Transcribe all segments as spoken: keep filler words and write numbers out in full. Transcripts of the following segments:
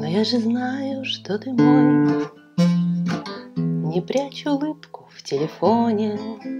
Но я же знаю, что ты мой. Не прячь улыбку в телефоне,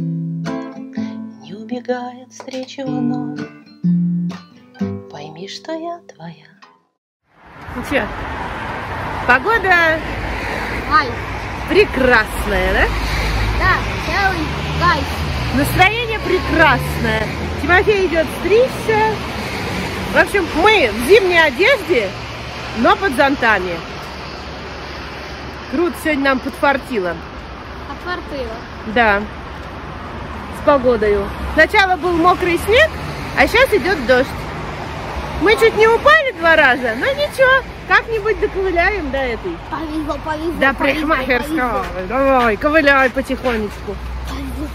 не убегай от встречи вновь. Пойми, что я твоя. Ну что, погода Ай. прекрасная, да? Да, целый кайф. Настроение прекрасное. Тимофей идет стричься. В общем, мы в зимней одежде, но под зонтами. Круто сегодня нам подфартило. Отфартило. Да, с погодою. Сначала был мокрый снег, а сейчас идет дождь. Мы чуть не упали два раза, но ничего, как-нибудь доковыляем до этой. Повезло, повезло. До повезло, парикмахерского. повезло. Давай, ковыляй потихонечку. Повезло.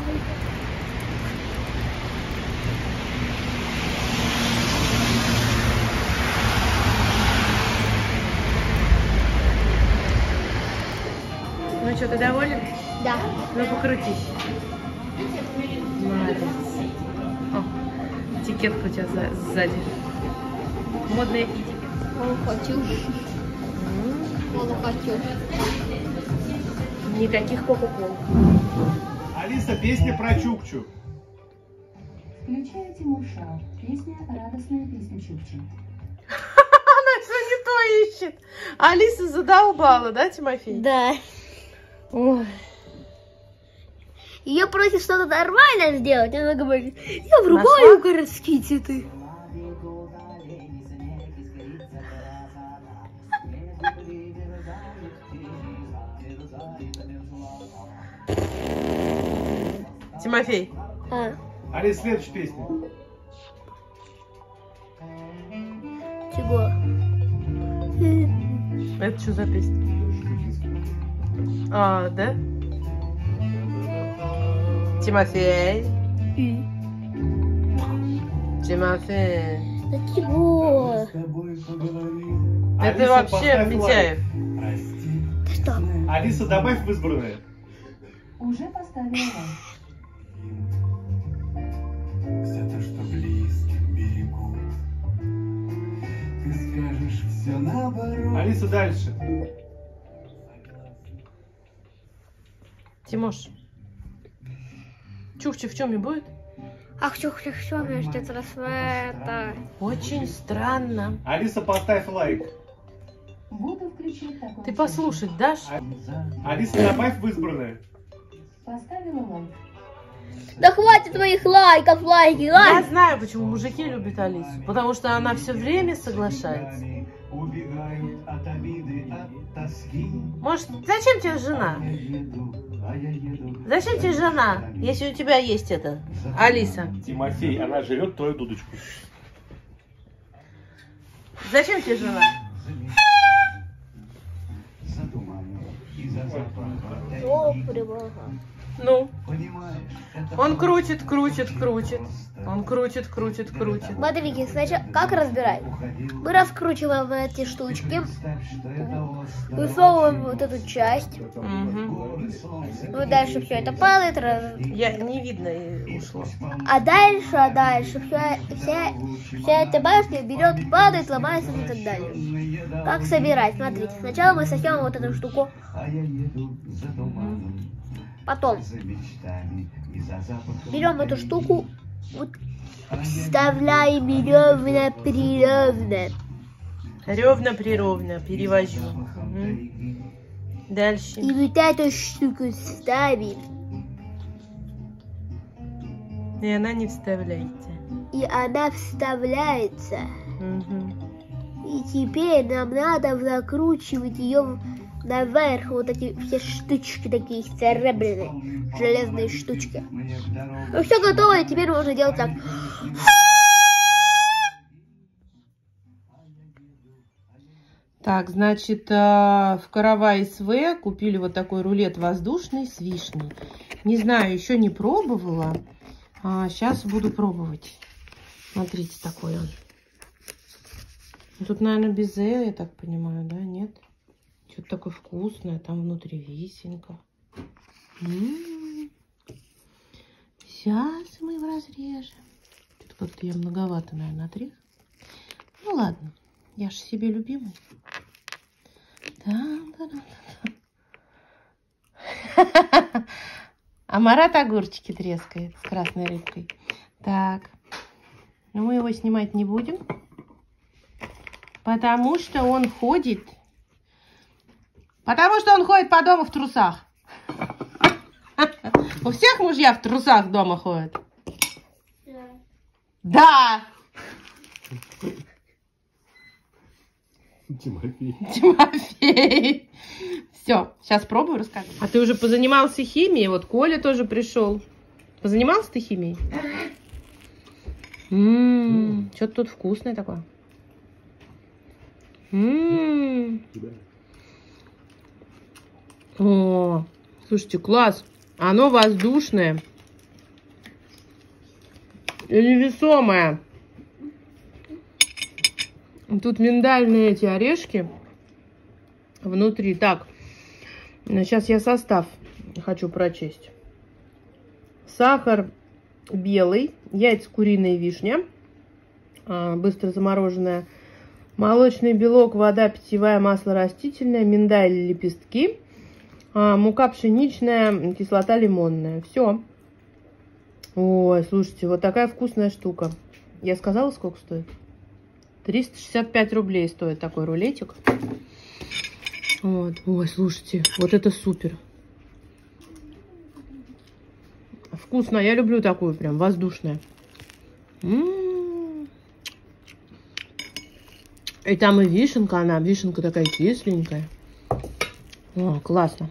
Ну что, ты доволен? Да. Ну покрутись. Молодец. О, этикетка у тебя за- сзади. Модная этикетка. Мол, хочу. Мол, хочу. Никаких кока-кол. Алиса, песня про Чукчу. Включаю Тимуша. Песня «Радостная песня Чукчи». Она все не то ищет. Алиса задолбала, да, Тимофей? Да. Ой. Ее просят что-то нормально сделать, она говорит, я врубаю городские цветы. Тимофей. А, Алиса, следующая песня. чего? Это что за песня? А, да? Тимофей. Тимофей. Да чего? Это Алиса, вообще поставь Митяев. лайк. Прости. Ты что? Алиса, добавь в избранное. Уже поставила лайк. Где-то, что близким берегу, ты скажешь все наоборот. Алиса, дальше. Тимош. Чукча в чем и будет? Ах, чух, чух, чух, меня ждет рассвета. Очень странно. Алиса, поставь лайк. Буду включать такой. Ты послушать дашь? Алиса, добавь в избранное. Поставила лайк. Да хватит моих лайков, лайки, Я лайки. знаю, почему мужики любят Алису. Потому что она все время соглашается. Убегают от обиды, от тоски. Может, зачем тебе жена? Я еду, а я еду. Зачем тебе жена, если у тебя есть это, Алиса? Тимофей, она жрет твою дудочку. Зачем тебе жена? За туманом и за запахом О, тайги. прямо. Ну, Понимаешь, это он крутит, крутит, крутит. Он крутит, крутит, крутит. Смотрите, сначала как разбирать? Мы раскручиваем эти штучки, представь, что это остров. высовываем вот эту часть. Мгм. Ну, дальше все это падает, раз- Я не видно и ушло. а дальше, а дальше вся, вся, вся эта башня берет, падает, ломается и так далее. Как собирать? Смотрите, сначала мы сосем вот эту штуку, А я еду за туманом, потом за мечтами и за запахом. берем эту штуку, вот, вставляем ровно прировно. Ровно-прировно перевожу. Мгм. Дальше. И вот эту штуку ставим, И она не вставляется. и она вставляется. Мгм. И теперь нам надо закручивать ее наверх, вот эти все штучки такие серебряные, железные штучки. Ну все готово, и теперь можно делать так. Так, значит, э, в Каравай СВ купили вот такой рулет воздушный с вишней. Не знаю, еще не пробовала. А сейчас буду пробовать. Смотрите, такой он. Тут, наверное, безе, я так понимаю, да? Нет? Что-то такое вкусное. Там внутри висенка. М-м-м. Сейчас мы его разрежем. Что-то как-то я многовато, наверное, отрезала. Ну ладно, я же себе любимый. А Марат огурчики трескает с красной рыбкой. Так. Но мы его снимать не будем. Потому что он ходит. Потому что он ходит по дому в трусах. У всех мужья в трусах дома ходят? Да. Тимофей. Тимофей. Все, сейчас пробую рассказать. А ты уже позанимался химией? Вот Коля тоже пришел. Позанимался ты химией? Ммм, что-то тут вкусное такое. Ммм. О, слушайте, класс. Оно воздушное. И невесомое. Тут миндальные эти орешки внутри. Так, сейчас я состав хочу прочесть. Сахар белый, яйца куриная, вишня, быстро замороженная, молочный белок, вода питьевая, масло растительное, миндаль, лепестки, мука пшеничная, кислота лимонная. Все. Ой, слушайте, вот такая вкусная штука. Я сказала, сколько стоит? триста шестьдесят пять рублей стоит такой рулетик. Вот. Ой, слушайте, вот это супер. Вкусно, я люблю такую прям воздушную. М-м-м. И там и вишенка, она, вишенка такая кисленькая. О, классно.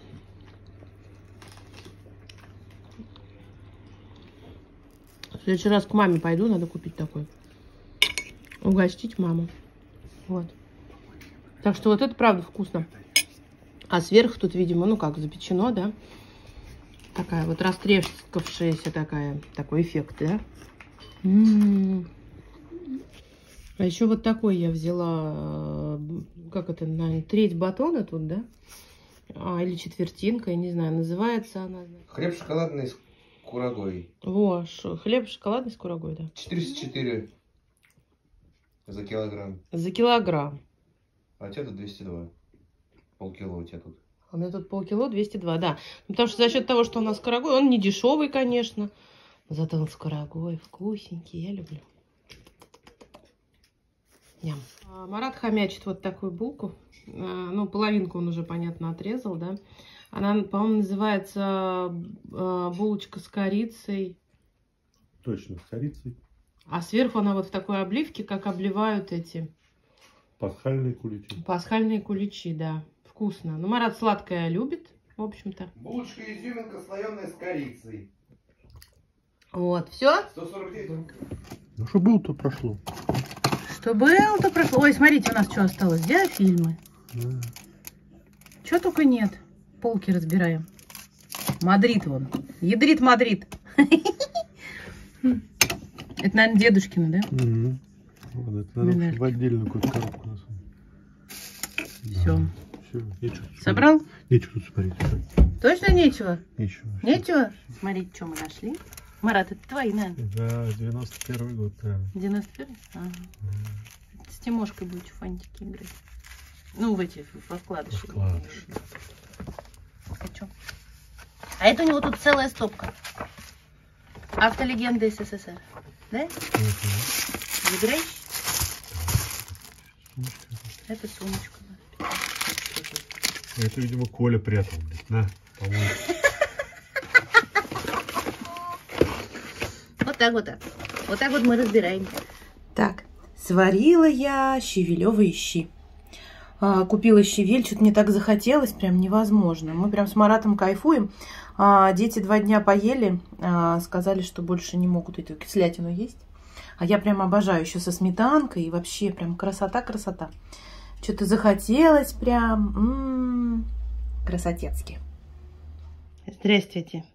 В следующий раз к маме пойду, надо купить такой. Угостить маму. Вот. Так что вот это правда вкусно. А сверху тут, видимо, ну как, запечено, да? Такая вот растрескавшаяся такая, такой эффект, да? М-м-м. А еще вот такой я взяла, как это, наверное, треть батона тут, да? А, или четвертинка, я не знаю, называется она. Хлеб шоколадный с курагой. Во, шо, хлеб шоколадный с курагой, да. четыреста четыре за килограмм. За килограмм. А у тебя тут двести два. Полкило у тебя тут. А у меня тут полкило, двести два, да. Потому что за счет того, что у нас с курагой, он не дешевый, конечно. Зато он с курагой вкусненький, я люблю. Ням. А, Марат хомячит вот такую булку. А, ну, половинку он уже, понятно, отрезал, да. Она, по-моему, называется а, булочка с корицей. Точно, с корицей. А сверху она вот в такой обливке, как обливают эти... Пасхальные куличи. Пасхальные куличи, да. Вкусно. Ну, Марат сладкое любит, в общем-то. Булочка изюминка, слоеная с корицей. Вот, все? сто сорок девять. Ну, что было, то прошло. Что было, то прошло. Ой, смотрите, у нас что осталось? Диафильмы. Да. Чего только нет. Полки разбираем. Мадрид вон. Ядрит Мадрид. Это, наверное, дедушкина, да? Угу. Вот, это надо Наверное. в отдельную какую-то коробку насунуть. Все. Да. Все. Нечего тут Собрал? смотреть. Нечего тут смотреть. Точно нечего? Нечего. Нечего? Смотрите, что мы нашли. Марат, это твои, наверное? Да, девяносто первый год, да. девяносто первый? Ага. С Тимошкой будете в фантики играть. Ну, в эти, во вкладыши. Вкладыши. А что? А это у него тут целая стопка. Автолегенда СССР. Да? Угу. Играешь? Это сумочка. Да. Это, видимо, Коля прятал. На, по-моему. Вот так вот так. Вот так вот мы разбираем. Так, сварила я щавелевые щи. А, купила щавель, что-то мне так захотелось, прям невозможно. Мы прям с Маратом кайфуем. А, дети два дня поели, а, сказали, что больше не могут эту кислятину есть. А я прям обожаю еще со сметанкой. И вообще прям красота-красота. Что-то захотелось прям. М-м-м, красотецки. Здравствуйте.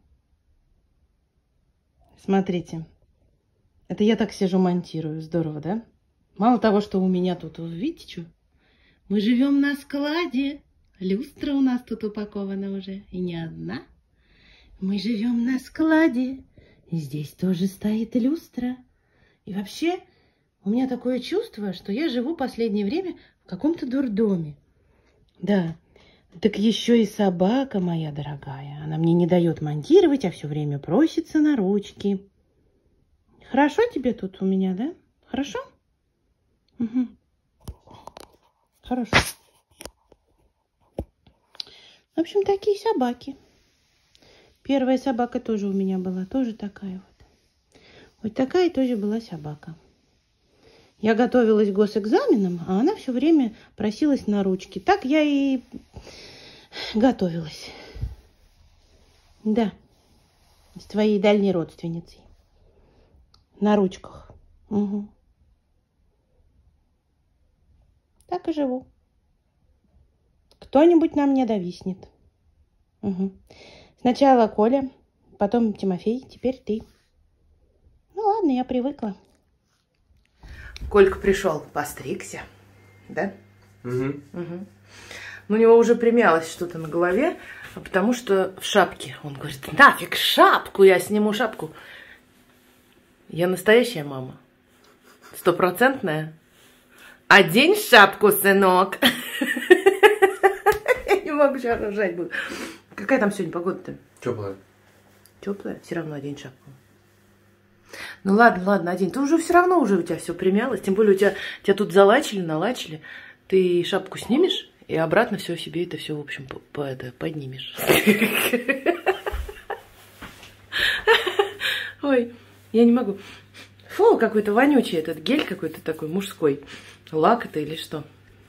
Смотрите. Это я так сижу, монтирую. Здорово, да? Мало того, что у меня тут, видите, что? Мы живем на складе. Люстра у нас тут упакована уже. И не одна. Мы живем на складе. И здесь тоже стоит люстра. И вообще, у меня такое чувство, что я живу в последнее время в каком-то дурдоме. Да, Так еще и собака моя дорогая. Она мне не дает монтировать, а все время просится на ручки. Хорошо тебе тут у меня, да? Хорошо? Угу. Хорошо. В общем, такие собаки. Первая собака тоже у меня была, тоже такая вот. Вот такая тоже была собака. Я готовилась к госэкзаменам, а она все время просилась на ручки. Так я и готовилась. Да, с твоей дальней родственницей. На ручках. Угу. Так и живу. Кто-нибудь на мне довиснет. Угу. Сначала Коля, потом Тимофей, теперь ты. Ну ладно, я привыкла. Колька пришел, постригся, да? Угу. Угу. Но у него уже примялось что-то на голове, потому что в шапке. Он говорит, нафиг шапку, я сниму шапку. Я настоящая мама. Стопроцентная. Одень шапку, сынок. Я не могу сейчас ржать буду. Какая там сегодня погода-то? Теплая. Теплая? Все равно одень шапку. Ну ладно, ладно, одень. Ты уже все равно уже у тебя все примялось. Тем более у тебя, тебя тут залачили, налачили. Ты шапку снимешь и обратно все себе это все, в общем, по, по, это, поднимешь. Ой, я не могу. Фу, какой-то вонючий этот гель какой-то такой мужской. Лак это или что?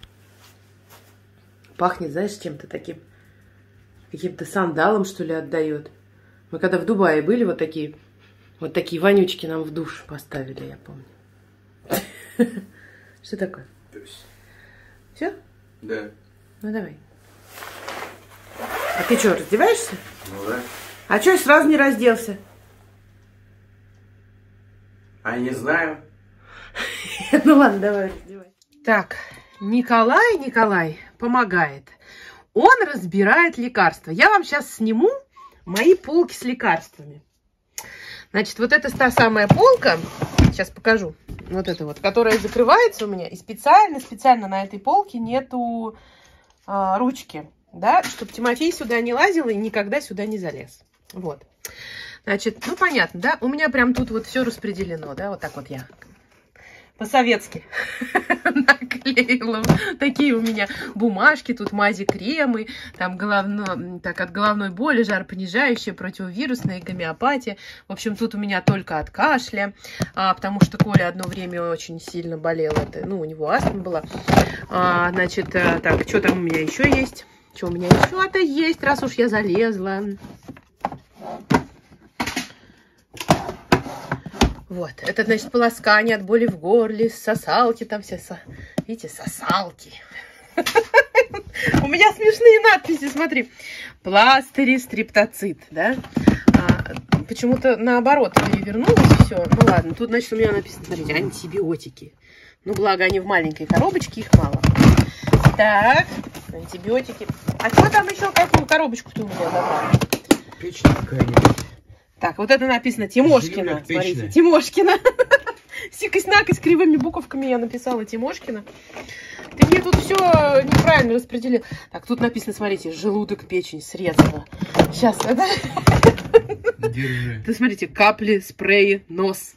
Пахнет, знаешь, чем-то таким. Каким-то сандалом, что ли, отдает. Мы когда в Дубае были, вот такие, вот такие вонючки нам в душ поставили, я помню. Что такое? Все? Да. Ну давай. А ты что, раздеваешься? Ну да. А что сразу не разделся? А я не знаю. Ну ладно, давай раздевай. Так, Николай, Николай помогает. Он разбирает лекарства. Я вам сейчас сниму мои полки с лекарствами. Значит, вот это та самая полка, сейчас покажу, вот это вот, которая закрывается у меня, и специально, специально на этой полке нету а, ручки, да, чтобы Тимофей сюда не лазил и никогда сюда не залез. Вот. Значит, ну понятно, да, у меня прям тут вот все распределено, да, вот так вот я по-советски наклеила. Такие у меня бумажки, тут мази, кремы, там головно, так, от головной боли, жаропонижающие, противовирусная, гомеопатия. В общем, тут у меня только от кашля, а, потому что Коля одно время очень сильно болел. Это, ну, у него астма была. А, значит, так, что там у меня еще есть? Что у меня еще-то есть, раз уж я залезла. Вот, это, значит, полоскание от боли в горле, сосалки там все, со... видите, сосалки. У меня смешные надписи, смотри. Пластыри, стриптоцит, да? А, почему-то наоборот перевернулось все. Ну ладно, тут, значит, у меня написано, смотрите, антибиотики. Ну, благо, они в маленькой коробочке, их мало. Так, антибиотики. А что там еще, какую коробочку-то у меня забрали? Печень какая-нибудь. Так, вот это написано Тимошкина. Смотрите, Тимошкина. Сикость-накость кривыми буковками я написала Тимошкина. Ты мне тут все неправильно распределил. Так, тут написано, смотрите, желудок, печень, средства. Сейчас, это... Держи. Ты смотрите, капли, спреи, нос.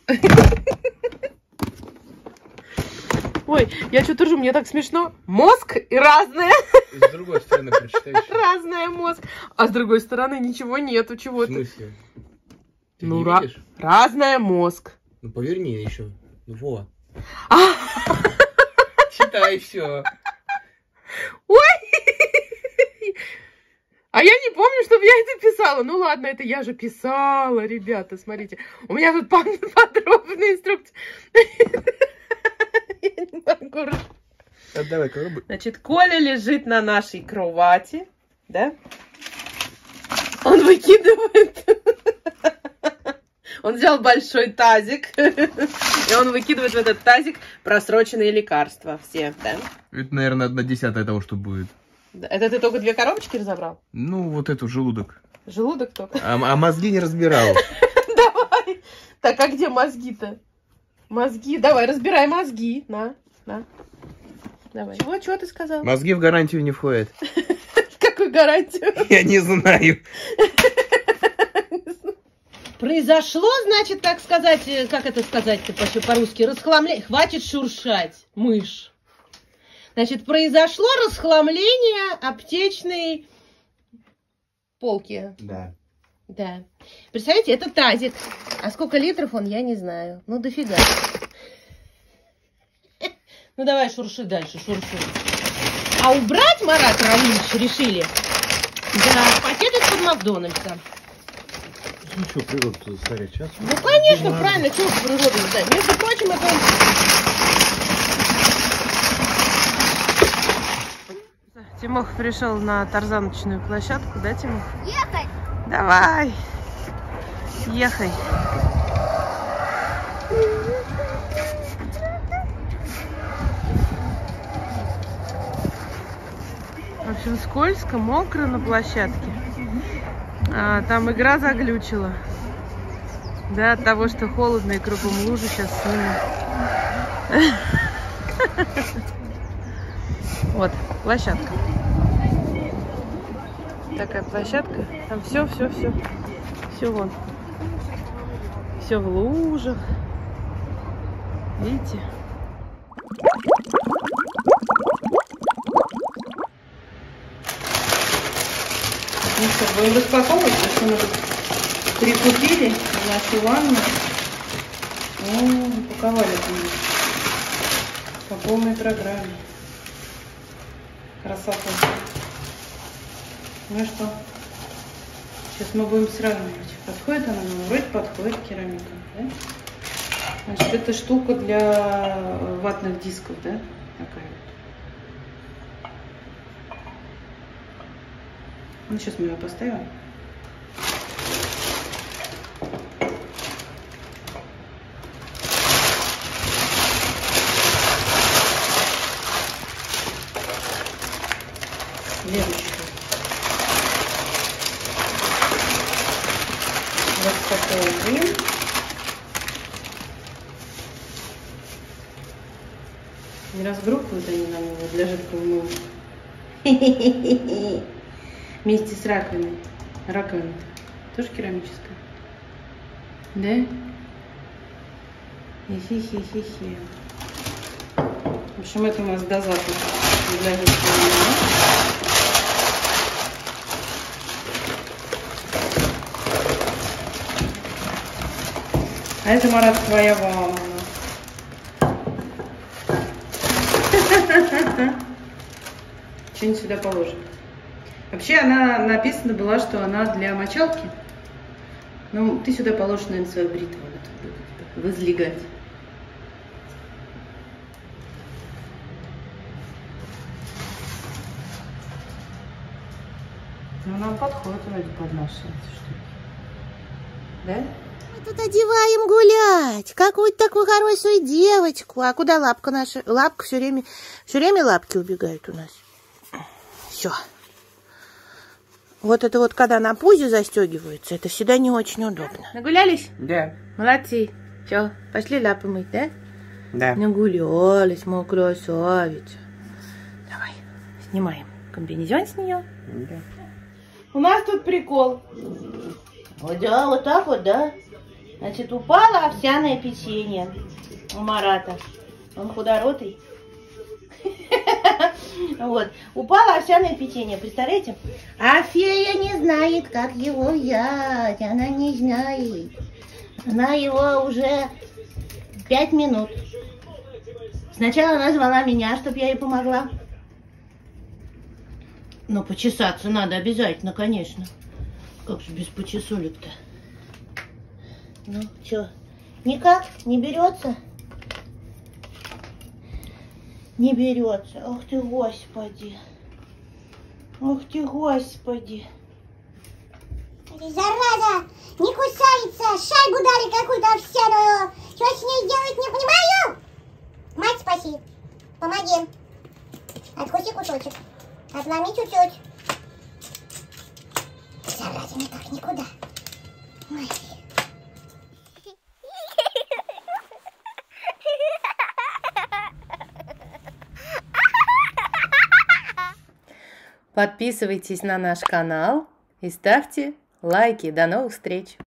Ой, я что-то ржу, мне так смешно. Мозг и разное. С другой стороны прочитаешь. Разное мозг. А с другой стороны ничего нету, чего-то. В смысле? Ты ну, не ra видишь? разное мозг. Ну, поверни еще. Ну, во. А! Читай все. Ой! А я не помню, чтобы я это писала. Ну ладно, это я же писала, ребята, смотрите. У меня тут подробная инструкция. Я не могу. Отдавай коробку. Значит, Коля лежит на нашей кровати, да? Он выкидывает... Он взял большой тазик, и он выкидывает в этот тазик просроченные лекарства все, да? Это, наверное, одна десятая того, что будет. Это ты только две коробочки разобрал? Ну, вот эту желудок. Желудок только? А, а мозги не разбирал. Давай. Так, а где мозги-то? Мозги. Давай, разбирай мозги. На, на. Давай. Чего, чего ты сказал? Мозги в гарантию не входят. Какую какую гарантию? Я не знаю. Произошло, значит, так сказать, как это сказать-то по-русски, расхламление. Хватит шуршать, мышь. Значит, произошло расхламление аптечной полки. Да. Да. Представляете, это тазик. А сколько литров он, я не знаю. Ну, дофига. Ну, давай шурши дальше, шурши. А убрать, Марат Равильевич, решили? Да, пакет из-под Макдональдса. Ну что, природу засорять сейчас? Ну, конечно, ну, правильно, что в природу сдать. Между прочим, это... Тимох пришел на тарзаночную площадку, да, Тимох? Ехать! Давай, ехай. В общем, скользко, мокро на площадке. А, там игра заглючила. Да, от того, что холодно и кругом лужи, сейчас сниму. Вот, площадка. Такая площадка. Там все, все, все. Все вон. Все в лужах. Видите? Ну что, будем распаковывать, потому что мы тут прикупили нашу ванну. О, упаковали по полной программе. Красота. Ну что, сейчас мы будем сравнивать. Подходит она нам? Вроде подходит керамика, да? Значит, это штука для ватных дисков, да? Такая вот. Ну, сейчас мы ее поставим. Следующую. Распаковываем. Не разгруппают они нам его для жидкого мыла. Вместе с раковиной. Раковина тоже керамическая. Да? Хи-хи-хи-хи-хи. В общем, это у нас дозатор для жидкого мыла. А это, Марат, твоя ванна. Что-нибудь сюда положим. Вообще, она написана была, что она для мочалки. Ну, ты сюда положишь, наверное, свою бритву. Возлегать. Ну, нам подходит вроде под наши эти штуки. Да? Мы тут одеваем гулять. Какую-то такую хорошую девочку. А куда лапка наша? Лапка все время, все время лапки убегают у нас. Все. Вот это вот, когда на пузе застегиваются, это всегда не очень удобно. Нагулялись? Да. Молодцы. Все, пошли лапы мыть, да? Да. Нагулялись, моя красавица. Давай, снимаем комбинезон с нее. Да. У нас тут прикол. Вот, да, вот так вот, да. Значит, упало овсяное печенье у Марата. Он худоротый. Вот. Упало овсяное печенье, представляете? А фея не знает, как его взять. Она не знает. Она его уже пять минут. Сначала она звала меня, чтобы я ей помогла. Но почесаться надо обязательно, конечно. Как же без почесулек-то? Ну, что, никак не берется? Не берется. Ох ты, Господи. Ох ты, Господи. Зараза, не кусается. Шайбу дали какую-то овсяную. Что с ней делать, не понимаю. Мать, спаси. Помоги. Откуси кусочек. Отломи чуть-чуть. Зараза, никак никуда. Ой. Подписывайтесь на наш канал и ставьте лайки. До новых встреч!